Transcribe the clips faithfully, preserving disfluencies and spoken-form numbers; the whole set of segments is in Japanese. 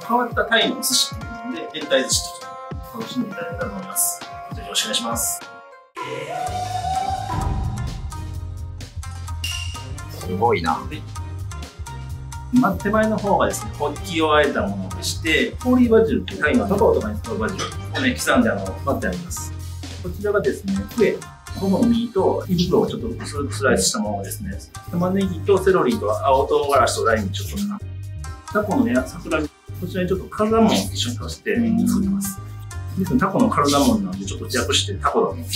変わったタイのお寿司っていうので、変態寿司と楽しんでいただけたらと思います。ぜひよろしくお願いします。 すごいな。 まず手前の方がですね、ホッキをあえたものでして、ホーリーバジルってタイのカカオとかに使うバジルをね、刻んであの、割ってあります。こちらがですね、クエ、ももの実と胃袋をちょっと薄くスライスしたものですね。玉ねぎとセロリと青唐辛子とライムちょっとな。タコのね、桜こちらにちょっとカルダモンを一緒に足して作ってます。ですね、タコのカルダモンなんでちょっと弱してタコだもん。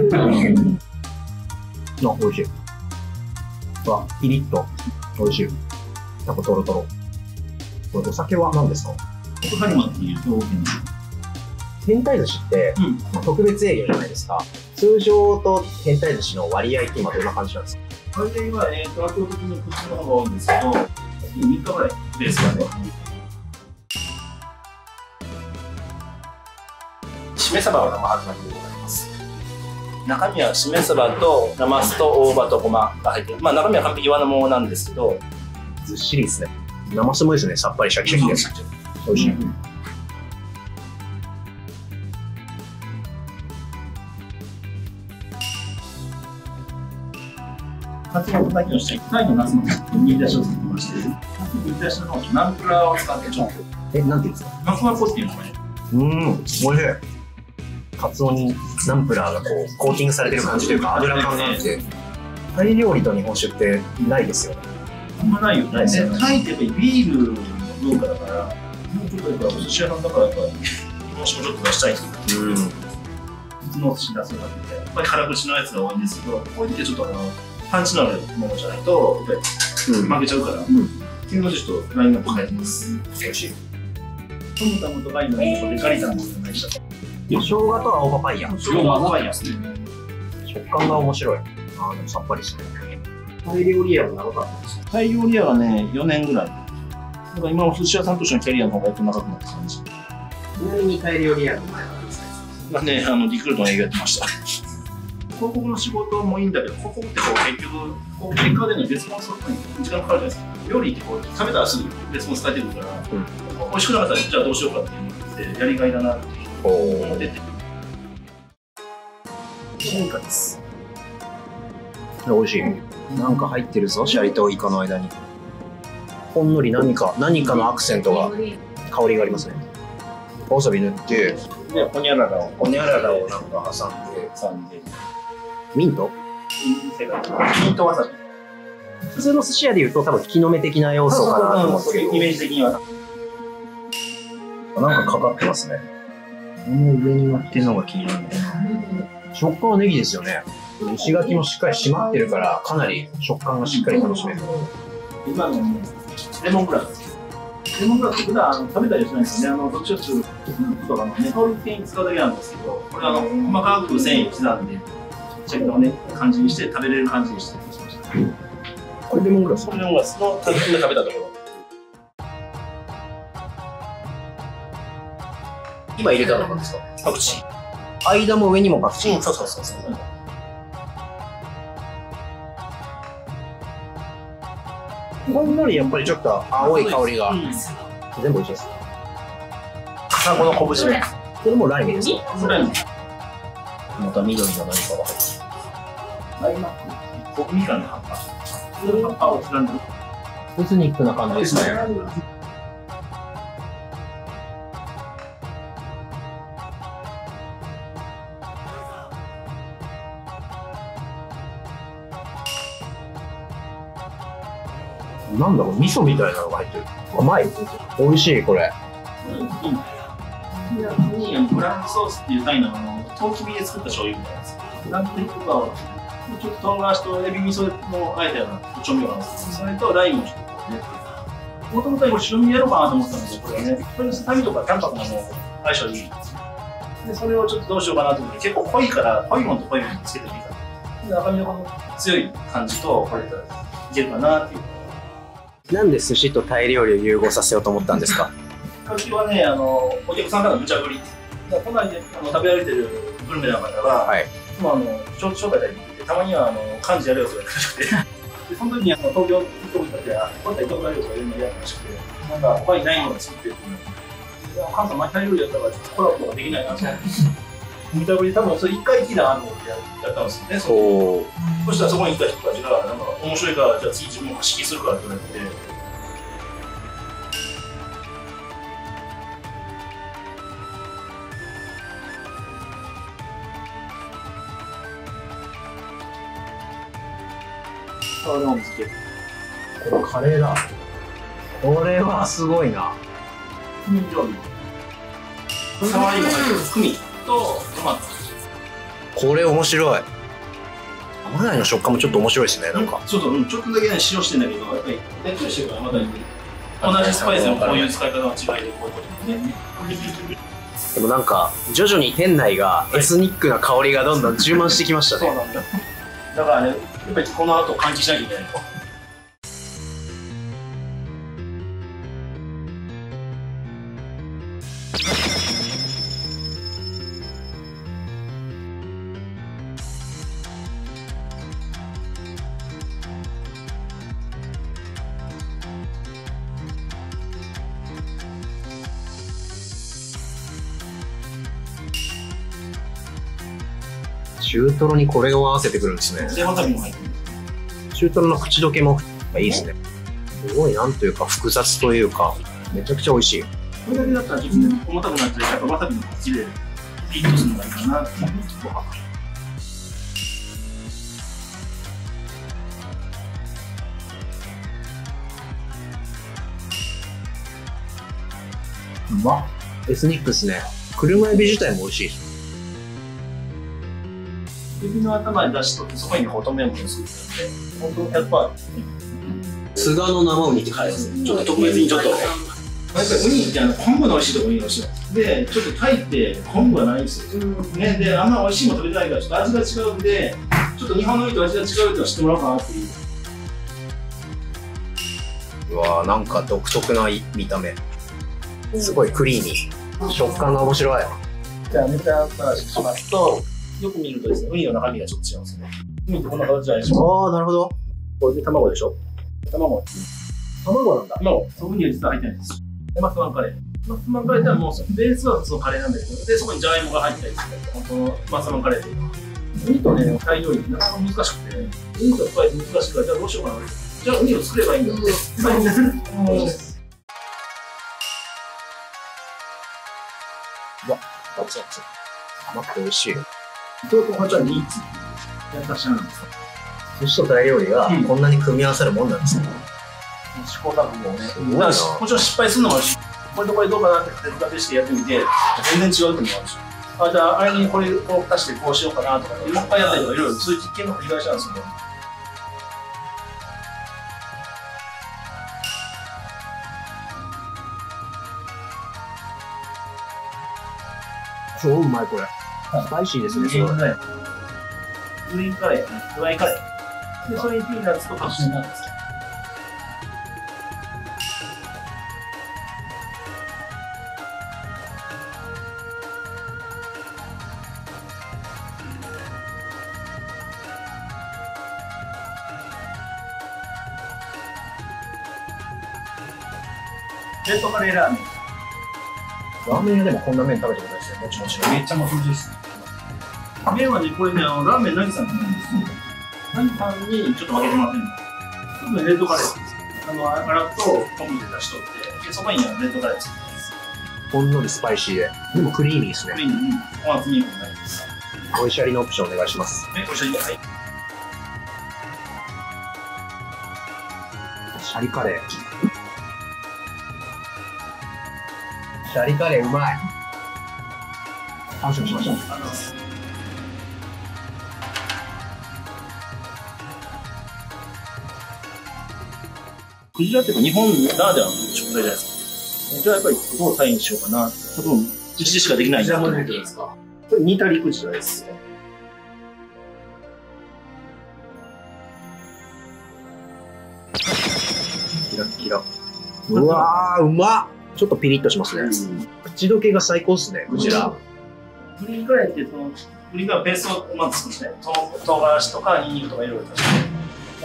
あ、美味しい。わ、ピリッと美味しい。タコトロトロ。これお酒は何ですか？ コハリマっていう兵庫県の。 変態寿司って、うん、特別営業じゃないですか。通常と変態寿司の割合って今どんな感じなんですか？ 割合は、えーと、圧倒的にこっちの方が多いんですけど、みっかぐらいベースがね。しめ鯖が生春巻きでございます。中身はしめ鯖とナマスと大葉とごまが入ってる。まあ中身は完璧和のものなんですけど、 ずっしりですね。ナマスもですね、さっぱりシャキシャキです。美味しい。うん、 カツオだけをして、タイのナスの煮出しを作ってまして、ナスの煮出しのナンプラーを使ってちょっと。 え、なんていうんですか？ ナスワコっていうのがね。 うん、美味しい。カツオにナンプラーがこうコーティングされてる感じというか、油感があって、タイ料理と日本酒ってないですよね。 あんまないよね。ないですよね。タイってやっぱりビールの文化だから、もうちょっとやっぱお寿司屋さんだからやっぱり日本酒もちょっと出したいっていう。うん。普通のお寿司出そうかって、やっぱり辛口のやつが多いんですけど、こういう時はちょっとあのパンチのあるものじゃないとやっぱり負けちゃうから、うん、っていうのをちょっとラインナップ変えてます。 美味しい。 トムタムとか今のデカリタンですよね。 生姜と青パパイヤ。 生姜青パパイヤですね。 食感が面白い。ああ、でもさっぱりしてる。 タイ料理屋は長かったです。タイ料理屋はね、よねんぐらい。だから今お寿司屋さんとしてのキャリアの方がやっと長くなった感じ。ちなみにタイ料理屋の前は何ですか？ がね、あのリクルートの営業やってました。広告の仕事もいいんだけど、広告ってこう結局、こう結果でのレスポンスに時間かかるじゃないですか。料理ってこう食べたらすぐレスポンス返ってくるから、うん、美味しくなかったらじゃあどうしようかっていうのってやりがいだなっていうのが出て。進化です。 美味しい。なんか入ってるぞ、シャリとイカの間に。ほんのり何か、何かのアクセントが、香りがありますね。わさび塗って、 で、ホニャララを、 ホニャララをなんか挟んで、 挟んで、 ミント？ ミントわさび。 普通の寿司屋でいうと多分木の芽的な要素かなと思うんですけど、 イメージ的には。 なんかかかってますね。この上に乗ってるのが気になるんだよな。食感はネギですよね。石垣もしっかり締まってるから、かなり食感がしっかり楽しめる。 今のね、レモングラス。レモングラスって普段あの食べたりしないんですよね。あのどっちかというとスープとかのね、香り系に使うだけなんですけど、これあの細かく繊維刻んで、シャキのね感じにして食べれる感じにしてしました。 これレモングラス？ これレモングラスの食べ食べたところ。 今入れたのなんですか？ パクチー。 間も上にもパクチー。 うん、そうそうそうそう。 ほんのりやっぱりちょっと青い香りが、うん、全部美味しいです。 カサゴの昆布締め。 これもライムですか？ ライム。 また緑の何かが入ってる。 ライマック。僕みかんの葉っぱ。その葉っぱを刻んでる。 エスニックな感じですね。なんだろう、味噌みたいなのが入ってる。甘い。美味しい、これ。 うん、いや、にブラウンソースっていうタイのあの、トウキビで作った醤油みたいなやつ。ランプリとかを、ちょっと唐辛子とエビ味噌のあえたような調味料なんですけど、それとライムをちょっとね。もともとこれ白身やろうかなと思ったんですけど、これね、これタイとか淡白なもの相性いいんですよ。で、それをちょっとどうしようかなと思って、結構濃いから、濃いものと濃いものつけてもいいかな。で、赤身のこの強い感じと、これでいけるかなっていう。 なんで寿司とタイ料理を融合させようと思ったんですか？ きっかけはね、あのお客さんからの無茶ぶり。都内であの食べ歩いてるグルメの方が、はい、もうあの招待会に行って、たまにはあの漢字やるよとか言われてで、その時にあの東京に行った時は、こういった行ったことあるよとか言うのをやったらしくて、なんか他にないものを作ってっていうの関西マキタ料理やったからコラボとかできないなと思って見たぶり多分それ一回聞いたなと思ってやったんですよね。そ, そしたらそこにいた人たちがなんか面白いからじゃあ次自分も貸し切りするからって言われて。 これカレーだ。これはすごいな。 クミン料理。サワリも入ってる。クミンとトマト。 これ面白い。甘鯛の食感もちょっと面白いですね。なんか。 ちょっと、うん、ちょっとだけね、塩してんだけど、やっぱり、ねっとりしてるから、甘鯛に。同じスパイスのこういう使い方の違いで、こういうことね。 でもなんか、徐々に店内がエスニックな香りがどんどん充満してきましたね。 そうなんだ。だからね、やっぱりこの後換気しなきゃいけないと。 中トロにこれを合わせてくるんですね。 で、わさびも入ってる。 中トロの口どけもいいですね。すごいなんというか複雑というか、めちゃくちゃ美味しい。 これだけだったらちょっとね、重たくなって、やっぱわさびの口でピッとするのがいいかなっていう。 うまっ。エスニックですね。車エビ自体も美味しいです。 エビの頭に出しとって、そこにホットメモを作ってるんで、本当ひゃくパーセント。 菅の生ウニって書いてますね。 ちょっと特別にちょっと。やっぱりウニってあの昆布の美味しいところにいるんですよ。で、ちょっとタイって昆布がないんですよ。ね、で、あんま美味しいもの食べてないから、ちょっと味が違うんで、ちょっと日本のウニと味が違うっていうのは知ってもらおうかなっていう。 うわー、なんか独特な見た目。すごいクリーミー。食感が面白い。 じゃあ、ネタ話しますと、よく見るとですね、ウニの中身がちょっと違うんですね。ウニってこんな形じゃないでしょ。 ああ、なるほど。 これで卵でしょ。卵。 卵なんだ。 卵。そう、ウニは実は入ってないんですよ。で、マスマンカレー。マスマンカレーってのはもう、ベースは普通のカレーなんだけど、で、そこにジャガイモが入ったりする。本当のマスマンカレーで。ウニとね、タイ料理ってなかなか難しくて、ウニとスパイス難しくて、じゃあどうしようかな。じゃあウニを作ればいいんだって。うわ、熱々。 甘くて美味しい。 とうとうこちらにいつやったしなんですか。 寿司とタイ料理がこんなに組み合わさるもんなんですね。 試行錯誤をね。 すごいな。 もちろん失敗するのもあるし、これとこれどうかなって立てしてやってみて、全然違うっていうのもあるし。あ、じゃあ、あれにこれを足してこうしようかなとか、いっぱいやったりとか、いろいろそういう実験の繰り返しなんですよね。 超うまいこれ。スパイシーですね。 グリーンカレー。グリーンカレー、ドライカレー。で、それにピーナッツとカシューナッツ。レッドカレーラーメン。 ラーメン屋でもこんな麺食べたことないですね。もちもちの。 めっちゃもちもちです。麺はね、これね、あのラーメン何さんって言うんですよ。何さんにちょっと分けてもらってるんです。ちょっとレッドカレーです。あの、あらと昆布で出しとって、でそこにレッドカレー作ってます。 ほんのりスパイシーで。でもクリーミーですね。 クリーミー、お厚みになります。 おいしゃりのオプションお願いします。 ね、おいしゃり、はい。 シャリカレー。シャリカレーうまい。完食しました。あのクジラって日本ならではの食材じゃないですか。じゃあやっぱりどうタイにしようかな。多分、うちでしかできないんだと思ってるんですか。これ煮たりクジラですね。 キラキラ。うわー、うまっ。ちょっとピリッとしますね。うん、口どけが最高っすね、クジラ。 グリーンカレーってその、グリーンカレーペーストをまず作って、唐辛子とかニンニクとかいろいろ足して、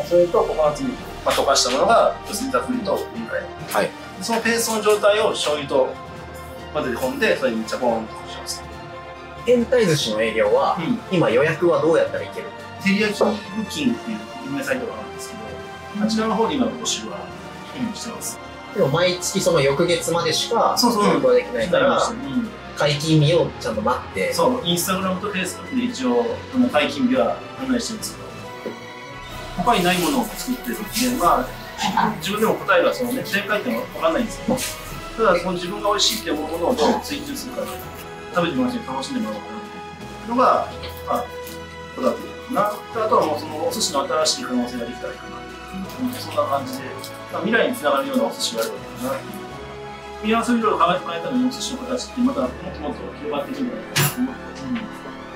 それとココナッツミルク、まあ、溶かしたものが、要するにザフリとグリーンカレー。はい。そのペーストの状態を醤油と混ぜ込んで、それにチャポンとします。 変態寿司の営業は、 うん、 今予約はどうやったらいける？ 照り焼きブッキングっていう有名サイトがあるんですけど、あちらの方に今募集はしてます。 でも毎月その翌月までしかそうそう運行できないから、 うん、 解禁日をちゃんと待って。 そう、インスタグラムとフェイスブックで一応解禁日は案内してるんですけど、他にないものを作ってるんで、まあ自分でも答えがそのね、正解って分かんないんですけど、ただその自分が美味しいって思うものをどう追求するか、食べてもらう人に楽しんでもらおうかなっていうのが、まあ、こだわってるかな。あとはもうそのお寿司の新しい可能性ができたらいいかな。そんな感じで、まあ、未来につながるようなお寿司があるわけだなっていう。組み合わせをいろいろ考えてもらえたら、お寿司の形ってまたもっともっと広がっていくんじゃないかなと思って、うん、